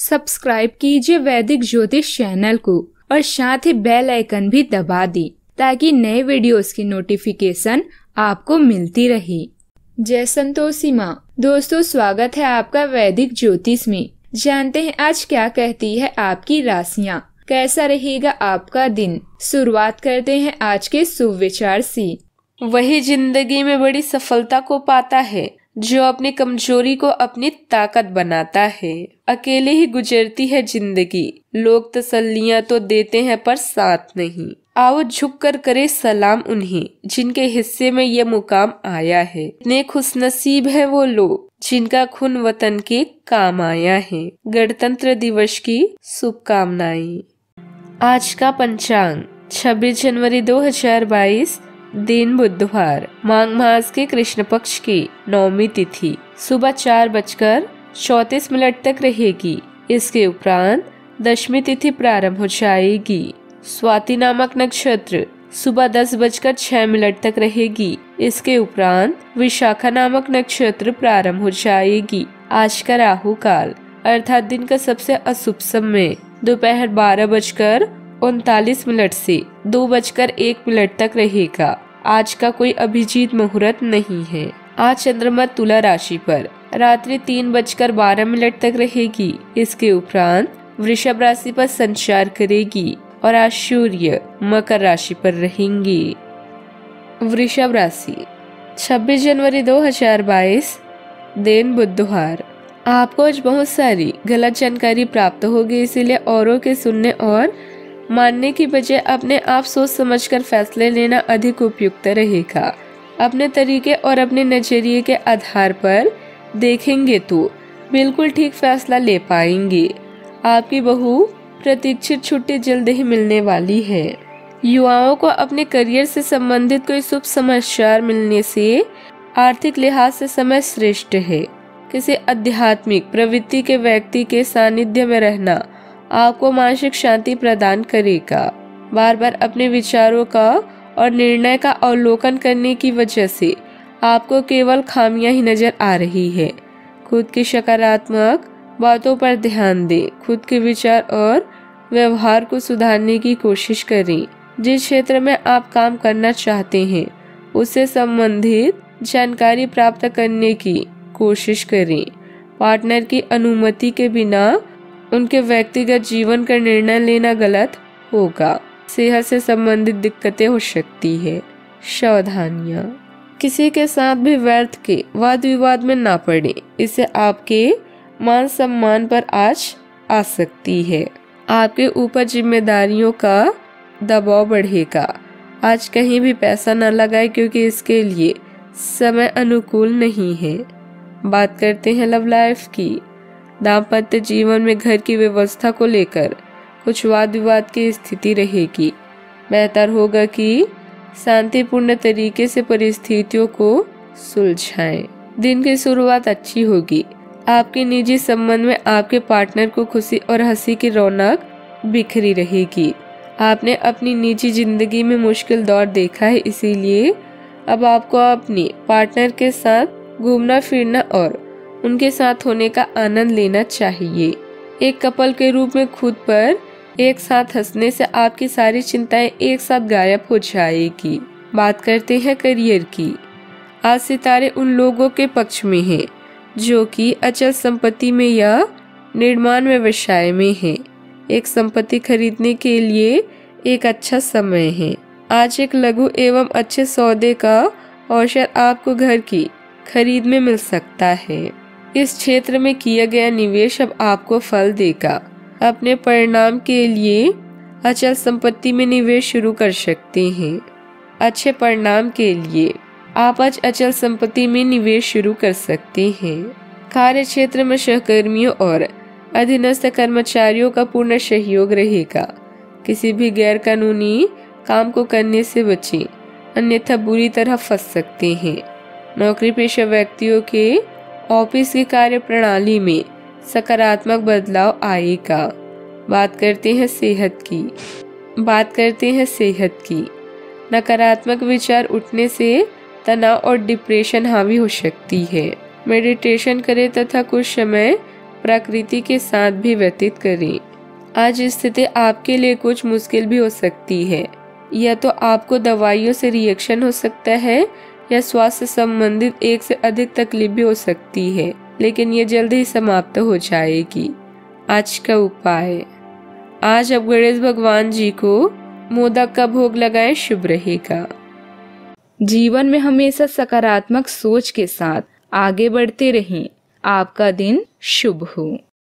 Subscribe कीजिए वैदिक ज्योतिष चैनल को और साथ ही बेल आइकन भी दबा दी ताकि नए वीडियोस की नोटिफिकेशन आपको मिलती रहे। जय संतोषी माँ। दोस्तों, स्वागत है आपका वैदिक ज्योतिष में। जानते हैं आज क्या कहती है आपकी राशियाँ, कैसा रहेगा आपका दिन। शुरुआत करते हैं आज के शुभ विचार से। वही जिंदगी में बड़ी सफलता को पाता है जो अपनी कमजोरी को अपनी ताकत बनाता है। अकेले ही गुजरती है जिंदगी, लोग तसल्लियां तो देते हैं पर साथ नहीं। आओ झुककर करे सलाम उन्हें जिनके हिस्से में ये मुकाम आया है। इतने खुशनसीब है वो लोग जिनका खून वतन के काम आया है। गणतंत्र दिवस की शुभकामनाएं। आज का पंचांग 26 जनवरी 2022, दिन बुधवार, माघ मास के कृष्ण पक्ष की नौमी तिथि सुबह 4:34 तक रहेगी। इसके उपरांत दशमी तिथि प्रारंभ हो जाएगी। स्वाति नामक नक्षत्र सुबह 10:06 तक रहेगी। इसके उपरांत विशाखा नामक नक्षत्र प्रारंभ हो जाएगी। आज का राहु काल अर्थात दिन का सबसे अशुभ समय दोपहर 12:39 से 2:01 तक रहेगा। आज का कोई अभिजीत मुहूर्त नहीं है। आज चंद्रमा तुला राशि पर रात्रि 3:12 तक रहेगी। इसके उपरांत वृषभ राशि पर संचार करेगी और आज सूर्य मकर राशि पर रहेंगे। वृषभ राशि 26 जनवरी 2022, दिन बुधवार। आपको आज बहुत सारी गलत जानकारी प्राप्त होगी, इसीलिए औरों के सुनने और मानने की बजाय अपने आप सोच समझकर फैसले लेना अधिक उपयुक्त रहेगा। अपने तरीके और अपने नजरिए के आधार पर देखेंगे तो बिल्कुल ठीक फैसला ले पाएंगे। आपकी बहु प्रतीक्षित छुट्टी जल्द ही मिलने वाली है। युवाओं को अपने करियर से संबंधित कोई शुभ समाचार मिलने से आर्थिक लिहाज से समय श्रेष्ठ है। किसी आध्यात्मिक प्रवृत्ति के व्यक्ति के सानिध्य में रहना आपको मानसिक शांति प्रदान करेगा। बार बार अपने विचारों का और निर्णय का अवलोकन करने की वजह से आपको केवल खामियां ही नजर आ रही है। खुद की सकारात्मक बातों पर ध्यान दें। खुद के विचार और व्यवहार को सुधारने की कोशिश करें। जिस क्षेत्र में आप काम करना चाहते हैं उससे संबंधित जानकारी प्राप्त करने की कोशिश करें। पार्टनर की अनुमति के बिना उनके व्यक्तिगत जीवन का निर्णय लेना गलत होगा। सेहत से संबंधित दिक्कतें हो सकती है। सावधानियां। किसी के साथ भी व्यर्थ के वाद विवाद में ना पड़े, इससे आपके मान सम्मान पर आज आ सकती है। आपके ऊपर जिम्मेदारियों का दबाव बढ़ेगा। आज कहीं भी पैसा न लगाए क्योंकि इसके लिए समय अनुकूल नहीं है। बात करते हैं लव लाइफ की। दाम्पत्य जीवन में घर की व्यवस्था को लेकर कुछ वाद विवाद की स्थिति रहेगी। बेहतर होगा कि शांतिपूर्ण तरीके से परिस्थितियों को सुलझाएं। दिन की शुरुआत अच्छी होगी। आपके निजी संबंध में आपके पार्टनर को खुशी और हंसी की रौनक बिखरी रहेगी। आपने अपनी निजी जिंदगी में मुश्किल दौर देखा है, इसीलिए अब आपको अपने पार्टनर के साथ घूमना फिरना और उनके साथ होने का आनंद लेना चाहिए। एक कपल के रूप में खुद पर एक साथ हंसने से आपकी सारी चिंताएं एक साथ गायब हो जाएगी। बात करते हैं करियर की। आज सितारे उन लोगों के पक्ष में हैं जो कि अचल संपत्ति में या निर्माण व्यवसाय में है। एक संपत्ति खरीदने के लिए एक अच्छा समय है। आज एक लघु एवं अच्छे सौदे का अवसर आपको घर की खरीद में मिल सकता है। इस क्षेत्र में किया गया निवेश अब आपको फल देगा। अपने परिणाम के लिए अचल संपत्ति में निवेश शुरू कर सकते हैं। अच्छे परिणाम के लिए आप आज अचल संपत्ति में निवेश शुरू कर सकते हैं। कार्य क्षेत्र में सहकर्मियों और अधीनस्थ कर्मचारियों का पूर्ण सहयोग रहेगा। किसी भी गैर कानूनी काम को करने से बचें, अन्यथा बुरी तरह फंस सकते हैं। नौकरी पेशा व्यक्तियों के ऑफिस की कार्य प्रणाली में सकारात्मक बदलाव आएगा। बात करते हैं सेहत की। नकारात्मक विचार उठने से तनाव और डिप्रेशन हावी हो सकती है। मेडिटेशन करें तथा कुछ समय प्रकृति के साथ भी व्यतीत करें। आज स्थिति आपके लिए कुछ मुश्किल भी हो सकती है। या तो आपको दवाइयों से रिएक्शन हो सकता है या स्वास्थ्य संबंधित एक से अधिक तकलीफ भी हो सकती है, लेकिन ये जल्द ही समाप्त हो जाएगी। आज का उपाय, आज आप गणेश भगवान जी को मोदक का भोग लगाएं, शुभ रहेगा। जीवन में हमेशा सकारात्मक सोच के साथ आगे बढ़ते रहें। आपका दिन शुभ हो।